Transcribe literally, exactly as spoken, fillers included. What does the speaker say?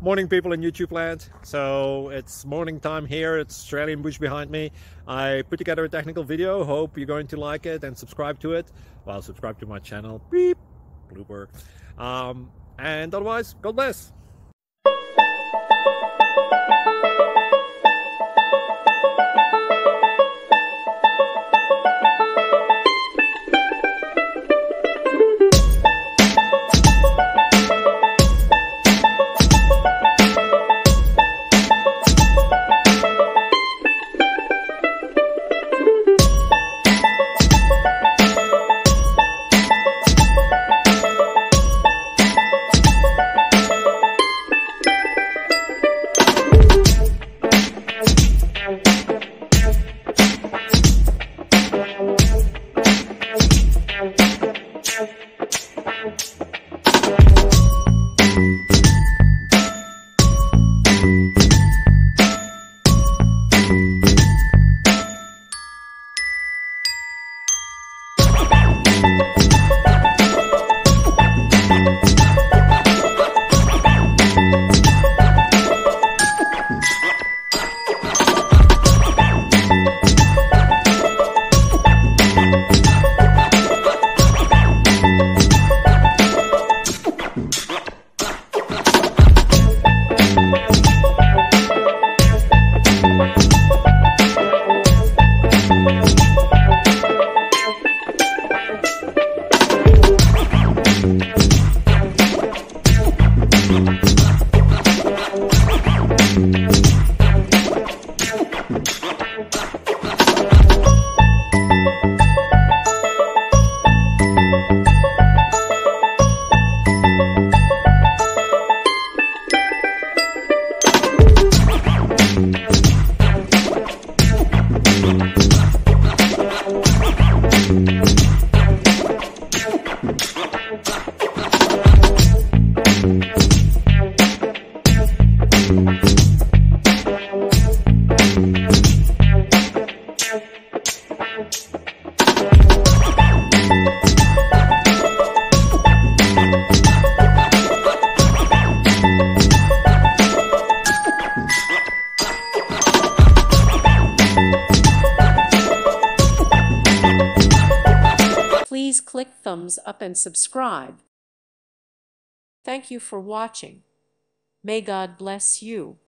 Morning, people in YouTube land. So it's morning time here. It's Australian bush behind me. I put together a technical video. Hope you're going to like it and subscribe to it. Well, subscribe to my channel. Beep. Blooper. Um, and otherwise, God bless. Please click thumbs up and subscribe. Thank you for watching. May God bless you.